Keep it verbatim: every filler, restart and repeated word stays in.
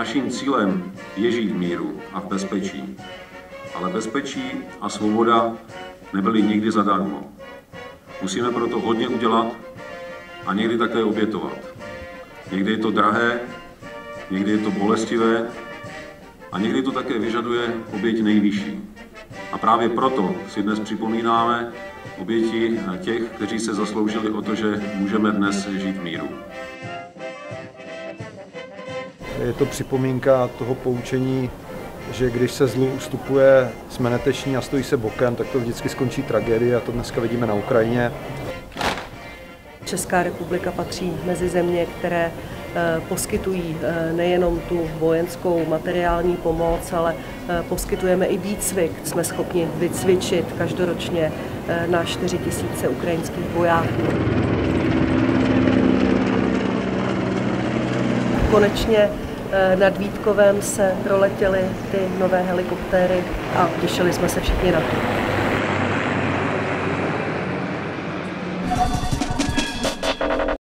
Naším cílem je žít v míru a v bezpečí, ale bezpečí a svoboda nebyly nikdy zadarmo. Musíme proto hodně udělat a někdy také obětovat. Někdy je to drahé, někdy je to bolestivé a někdy to také vyžaduje oběť nejvyšší. A právě proto si dnes připomínáme oběti těch, kteří se zasloužili o to, že můžeme dnes žít v míru. Je to připomínka toho poučení, že když se zlu ustupuje, jsme neteční a stojí se bokem, tak to vždycky skončí tragédie a to dneska vidíme na Ukrajině. Česká republika patří mezi země, které poskytují nejenom tu vojenskou materiální pomoc, ale poskytujeme i výcvik. Jsme schopni vycvičit každoročně na čtyři tisíce ukrajinských vojáků. Konečně nad Vítkovem se proletěly ty nové helikoptéry a těšili jsme se všichni na to.